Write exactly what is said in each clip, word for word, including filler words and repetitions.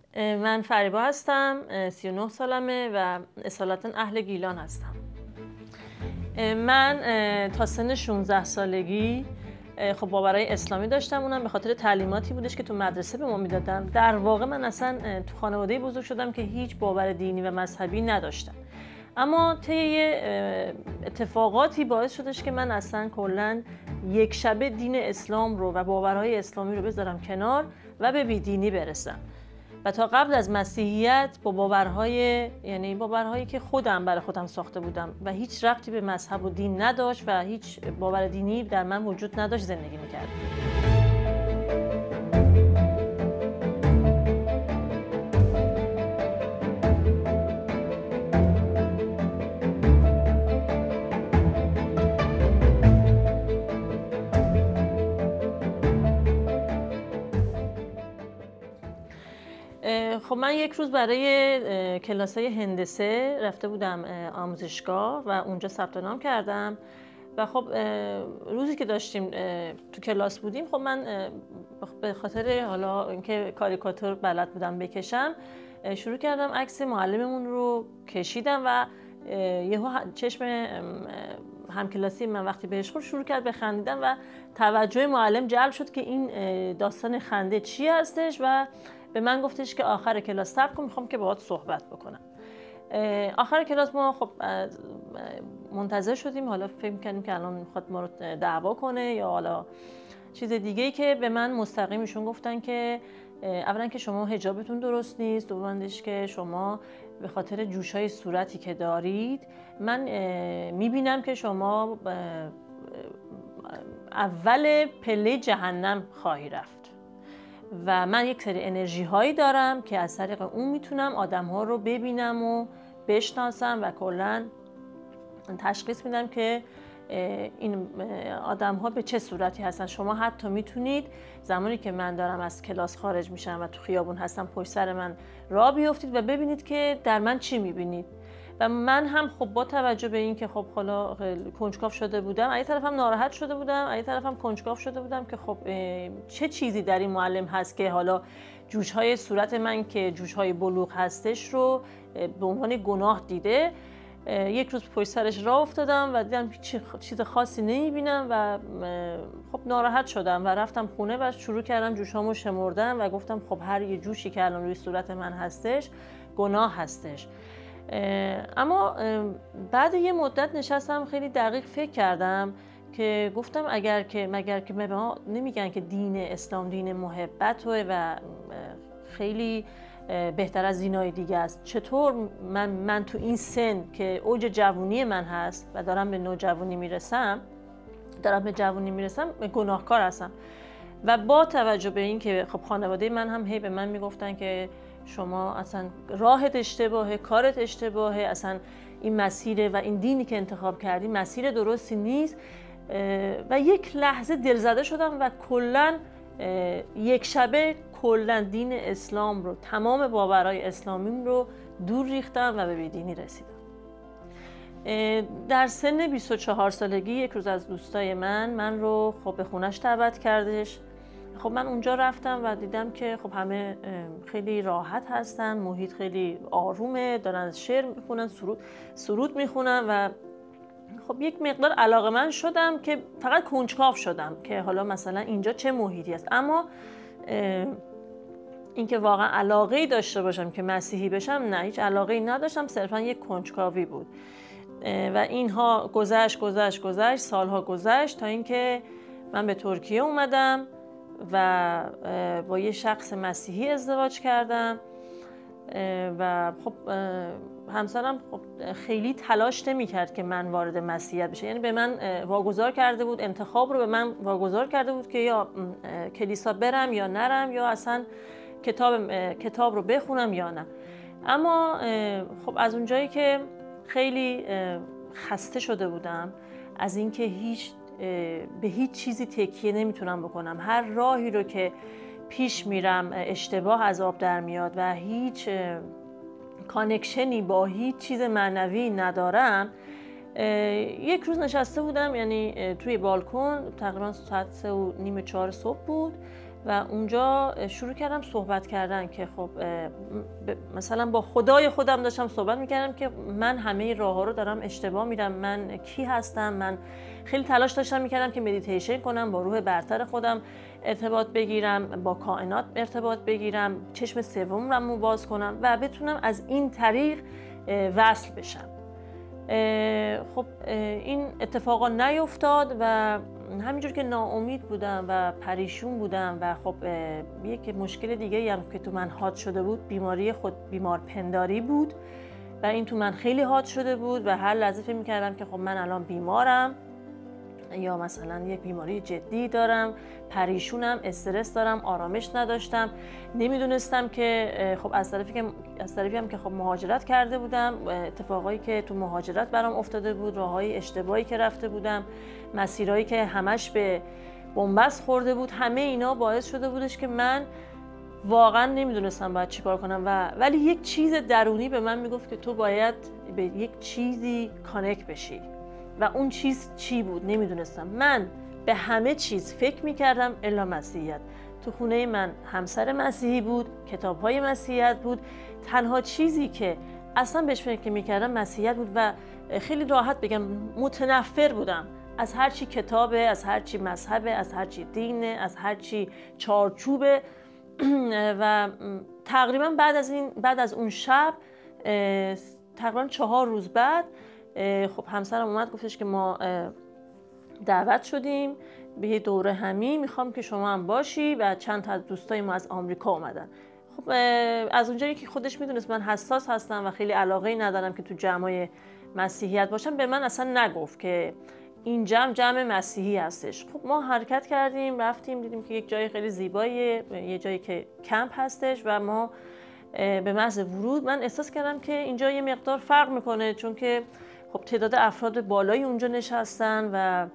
من فریبا هستم، سی و نه سالمه و اصالتا اهل گیلان هستم. من تا سن شانزده سالگی خب باورهای اسلامی داشتم، اونم به خاطر تعلیماتی بودش که تو مدرسه به ما میدادن. در واقع من اصلا تو خانواده بزرگ شدم که هیچ باور دینی و مذهبی نداشتم، اما طی اتفاقاتی باعث شدش که من اصلا کلا یک شبه دین اسلام رو و باورهای اسلامی رو بذارم کنار و به بیدینی برسم. و تا قبل از مسیحیت با باورهای یعنی باورهایی که خودم برای خودم ساخته بودم و هیچ ربطی به مذهب و دین نداشت و هیچ باور دینی در من وجود نداشت زندگی میکردم. خب من یک روز برای کلاسای هندسه رفته بودم آموزشگاه و اونجا ثبت نام کردم و خب روزی که داشتیم تو کلاس بودیم، خب من به خاطر حالا اینکه کاریکاتور بلد بودم بکشم شروع کردم عکس معلممون رو کشیدم و یهو چشم همکلاسی من وقتی بهش خورد شروع کرد به خندیدن و توجه معلم جلب شد که این داستان خنده چی هستش و به من گفتش که آخر کلاس صبر کن، میخوام که باهات صحبت بکنم. آخر کلاس ما خب منتظر شدیم، حالا فکر می‌کردیم که الان میخواد ما رو دعوا کنه یا حالا چیز دیگه‌ای که به من مستقیم ایشون گفتن که اولا که شما حجابتون درست نیست، دومندش که شما به خاطر جوش‌های صورتی که دارید من میبینم که شما اول پله جهنم خواهی رفت و من یک سری انرژی هایی دارم که از طریق اون میتونم آدم ها رو ببینم و بشناسم و کلا تشخیص میدم که این آدم ها به چه صورتی هستن. شما حتی میتونید زمانی که من دارم از کلاس خارج میشم و تو خیابون هستم پشت سر من راه بیفتید و ببینید که در من چی میبینید. و من هم خب با توجه به این که خب حالا کنجکاو شده بودم، از طرفم ناراحت شده بودم، از طرفم کنجکاو شده بودم که خب چه چیزی در این معلم هست که حالا جوش‌های صورت من که جوش‌های بلوغ هستش رو به عنوان گناه دیده. یک روز پشت سرش راه افتادم و دیدم هیچ چیز خاصی نمی‌بینم و خب ناراحت شدم و رفتم خونه و شروع کردم جوشامو شمردن و گفتم خب هر یه جوشی که الان روی صورت من هستش گناه هستش. اما بعد یه مدت نشستم خیلی دقیق فکر کردم که گفتم اگر که مگر که به ما نمیگن که دین اسلام دین محبت و خیلی بهتر از دینای دیگه است، چطور من من تو این سن که اوج جوونی من هست و دارم به نوجوانی میرسم دارم به جوونی میرسم گناهکار هستم؟ و با توجه به این که خب خانواده من هم هی به من میگفتن که شما اصلا راهت اشتباهه، کارت اشتباهه، اصلا این مسیر و این دینی که انتخاب کردی مسیر درستی نیست و یک لحظه دلزده شدم و کلا یک شبه کلا دین اسلام رو تمام باورهای اسلامیم رو دور ریختم و به بیدینی رسیدم. در سن بیست و چهار سالگی یک روز از دوستای من من رو خب به خونش دعوت کردش. خب من اونجا رفتم و دیدم که خب همه خیلی راحت هستن، محیط خیلی آرومه، دارن شعر میخونن، سرود سرود میخونن و خب یک مقدار علاقه‌مند شدم که فقط کنجکاو شدم که حالا مثلا اینجا چه محیطی است. اما اینکه واقعا علاقه‌ای داشته باشم که مسیحی بشم نه، هیچ علاقه‌ای نداشتم، صرفا یک کنجکاوی بود و اینها گذشت گذشت گذشت سالها گذشت تا اینکه من به ترکیه اومدم و با یه شخص مسیحی ازدواج کردم و خب همسرم خب خیلی تلاش نمی‌کرد که من وارد مسیحیت بشه، یعنی به من واگذار کرده بود، انتخاب رو به من واگذار کرده بود که یا کلیسا برم یا نرم یا اصلا کتاب کتاب رو بخونم یا نه. اما خب از اونجایی که خیلی خسته شده بودم از اینکه هیچ به هیچ چیزی تکیه نمیتونم بکنم، هر راهی رو که پیش میرم اشتباه از آب در میاد و هیچ کانکشنی با هیچ چیز معنوی ندارم، یک روز نشسته بودم، یعنی توی بالکن، تقریبا ساعت سه و نیم چهار صبح بود و اونجا شروع کردم صحبت کردن که خب مثلا با خدای خودم داشتم صحبت میکردم که من همه راه ها رو دارم اشتباه میرم، من کی هستم. من خیلی تلاش داشتم میکردم که مدیتیشن کنم، با روح برتر خودم ارتباط بگیرم، با کائنات ارتباط بگیرم، چشم سومم رو باز کنم و بتونم از این طریق وصل بشم. خب این اتفاقا نیفتاد و همینجور که ناامید بودم و پریشون بودم و خب یک مشکل دیگه هم که تو من حاد شده بود، بیماری خود بیمار پنداری بود و این تو من خیلی حاد شده بود و هر لحظه فکر می‌کردم که خب من الان بیمارم یا مثلا یک بیماری جدی دارم، پریشونم، استرس دارم، آرامش نداشتم. نمیدونستم که خب از طرفی که از طرفی هم که خب مهاجرت کرده بودم، اتفاقایی که تو مهاجرت برام افتاده بود، راههای اشتباهی که رفته بودم، مسیرهایی که همش به بنبست خورده بود، همه اینا باعث شده بودش که من واقعا نمیدونستم باید چیکار کنم و ولی یک چیز درونی به من میگفت که تو باید به یک چیزی کانکت بشی و اون چیز چی بود نمیدونستم. من به همه چیز فکر میکردم الا مسیحیت. تو خونه من همسر مسیحی بود، کتاب‌های مسیحیت بود، تنها چیزی که اصلا بهش فکر میکردم مسیحیت بود و خیلی راحت بگم متنفر بودم از هر چی کتابه، از هر چی مذهبه، از هر چی دینه، از هر چی چارچوبه. و تقریبا بعد از این بعد از اون شب تقریبا چهار روز بعد خب همسرم اومد گفتش که ما دعوت شدیم به یه دوره همی، میخوام که شما هم باشی و چند تا از دوستای ما از آمریکا اومدن. خب از اونجایی که خودش میدونست من حساس هستم و خیلی علاقه‌ای ندارم که تو جمعای مسیحیت باشم، به من اصلا نگفت که این جمع جمع مسیحی هستش. خب ما حرکت کردیم، رفتیم، دیدیم که یک جای خیلی زیباییه، یه جایی که کمپ هستش و ما به محض ورود من احساس کردم که اینجا یه مقدار فرق میکنه، چون که خب تعداد افراد بالایی اونجا نشستن و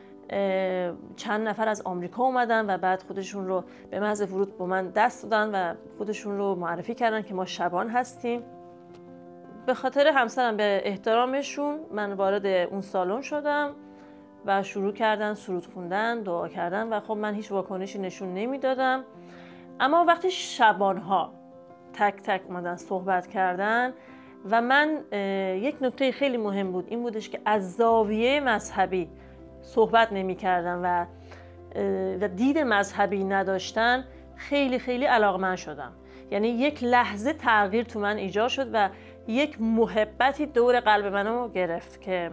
چند نفر از آمریکا اومدن و بعد خودشون رو به محض ورود با من دست دادن و خودشون رو معرفی کردن که ما شبان هستیم. به خاطر همسرم به احترامشون من وارد اون سالن شدم و شروع کردن سرود خوندن، دعا کردن و خب من هیچ واکنشی نشون نمیدادم. اما وقتی شبانها تک تک اومدن صحبت کردن و من یک نکته خیلی مهم بود این بودش که از زاویه مذهبی صحبت نمی کردن و و دید مذهبی نداشتن، خیلی خیلی علاقمند شدم. یعنی یک لحظه تغییر تو من ایجاد شد و یک محبتی دور قلب منو گرفت که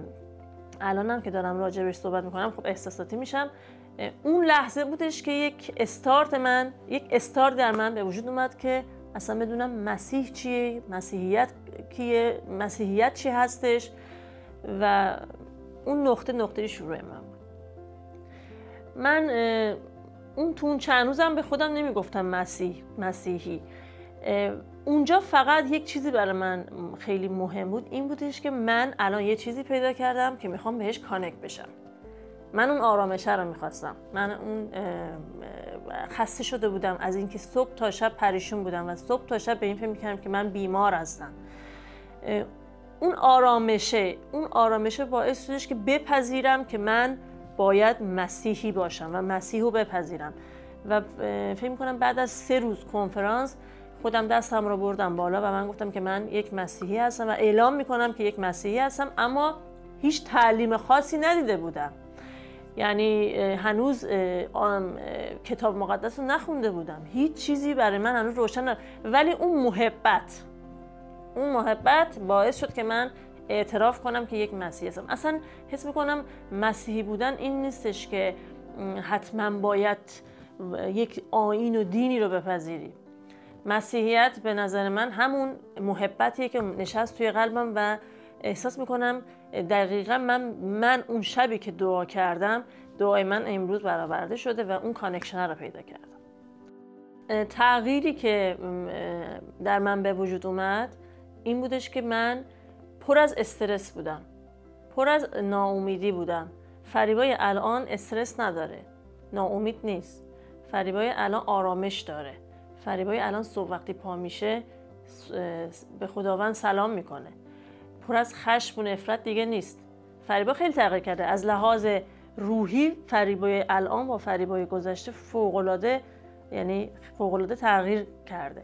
الانم که دارم راجبش صحبت میکنم خب احساساتی میشم. اون لحظه بودش که یک استارت من یک استارت در من به وجود اومد که اصلا بدونم مسیح چیه، مسیحیت کیه، مسیحیت چی هستش و اون نقطه نقطه شروع من بود. من اون تو اون چند روزم به خودم نمیگفتم مسیح مسیحی. اونجا فقط یک چیزی برای من خیلی مهم بود، این بودش که من الان یه چیزی پیدا کردم که میخوام بهش کانکت بشم. من اون آرامشه رو میخواستم. من اون خسته شده بودم از اینکه صبح تا شب پریشون بودم و صبح تا شب به این فکر میکردم که من بیمار هستم. اون آرامشه اون آرامشه باعث شدش که بپذیرم که من باید مسیحی باشم و مسیح رو بپذیرم و فکر میکنم بعد از سه روز کنفرانس خودم دستم رو بردم بالا و من گفتم که من یک مسیحی هستم و اعلام میکنم که یک مسیحی هستم، اما هیچ تعلیم خاصی ندیده بودم. یعنی هنوز کتاب مقدس رو نخونده بودم، هیچ چیزی برای من هنوز روشن نبود، ولی اون محبت اون محبت باعث شد که من اعتراف کنم که یک مسیحی هستم. اصلا حس میکنم مسیحی بودن این نیستش که حتما باید یک آیین و دینی رو بپذیری. مسیحیت به نظر من همون محبتیه که نشست توی قلبم و احساس میکنم دقیقا من من اون شبی که دعا کردم دعای من امروز برآورده شده و اون کانکشن رو پیدا کردم. تغییری که در من به وجود اومد این بودش که من پر از استرس بودم، پر از ناامیدی بودم. فریبای الان استرس نداره، ناامید نیست. فریبای الان آرامش داره. فریبای الان صبح وقتی پا میشه به خداوند سلام میکنه. پر از خشم و نفرت دیگه نیست. فریبا خیلی تغییر کرده از لحاظ روحی فریبای الان با فریبای گذشته فوق‌العاده، یعنی فوق‌العاده تغییر کرده.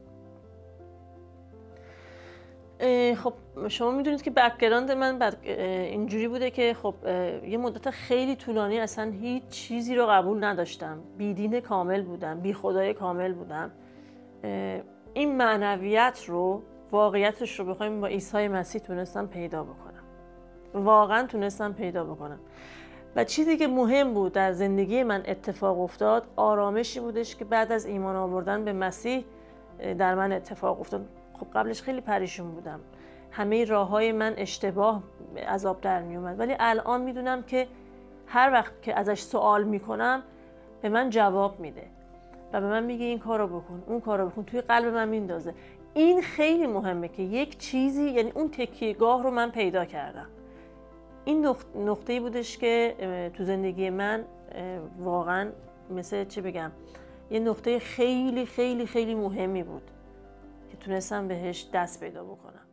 خب شما میدونید که بک‌گراند من بک اینجوری بوده که خب یه مدت خیلی طولانی اصلا هیچ چیزی رو قبول نداشتم، بیدین کامل بودم، بی خدای کامل بودم. این معنویت رو، واقعیتش رو بخوایم با عیسی مسیح تونستم پیدا بکنم، واقعا تونستم پیدا بکنم. و چیزی که مهم بود در زندگی من اتفاق افتاد، آرامشی بودش که بعد از ایمان آوردن به مسیح در من اتفاق افتاد. خب قبلش خیلی پریشون بودم، همه راههای من اشتباه از آب در می اومد، ولی الان میدونم که هر وقت که ازش سوال میکنم به من جواب میده و به من میگه این کارو بکن، اون کارو بکن، توی قلب من میندازه. این خیلی مهمه که یک چیزی، یعنی اون تکیه‌گاه رو من پیدا کردم. این نقطه‌ای بودش که تو زندگی من واقعا مثل چه بگم، یه نقطه خیلی خیلی خیلی مهمی بود که تونستم بهش دست پیدا بکنم.